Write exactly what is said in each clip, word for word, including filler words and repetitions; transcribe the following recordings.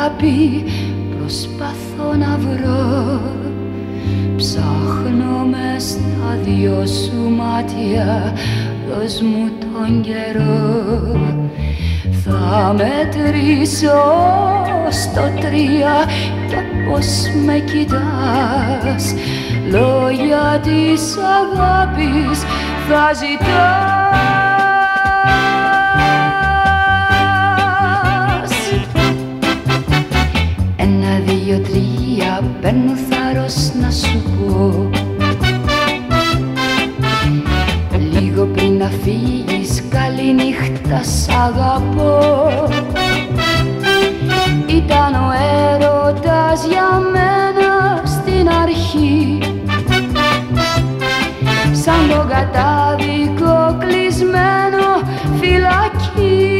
αγάπη προσπαθώ να βρω. Ψάχνω μες στα δυο σου μάτια, δώσ' μου τον καιρό. Θα μετρήσω στο τρία και πως με κοιτάς, λόγια της αγάπης θα ζητάς. Ένα, δύο, τρία, παίρνω θάρρος να σου πω. Λίγο πριν να φύγεις, καλή νύχτα, σ' αγαπώ. Ήταν ο έρωτας για μένα στην αρχή, σαν το κατάδικο κλεισμένο φυλακή.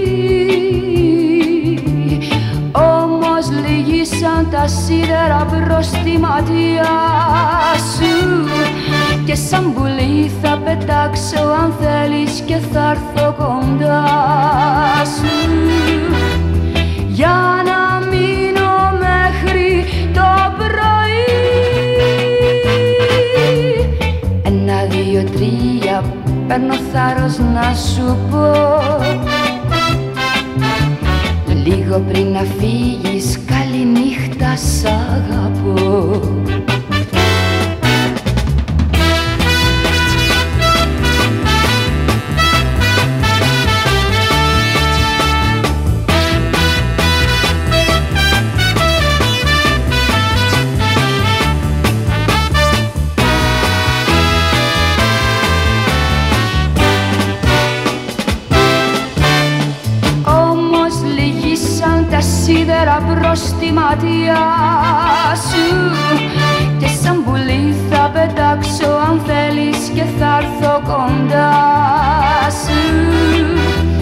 Όμως λυγίσαν τα σίδερα μπρος στη ματιά σου, και σαν πουλί θα πετάξω αν θέλεις και θα έρθω κοντά σου, για να μείνω μέχρι το πρωί. Ένα, δύο, τρία, παίρνω θάρρος να σου πω. Λίγο πριν να φύγεις, καλή νύχτα, σ' αγαπώ. Τα σίδερα μπρος στη ματιά σου, και σαν πουλί θα πετάξω αν θέλεις και θα έρθω κοντά σου.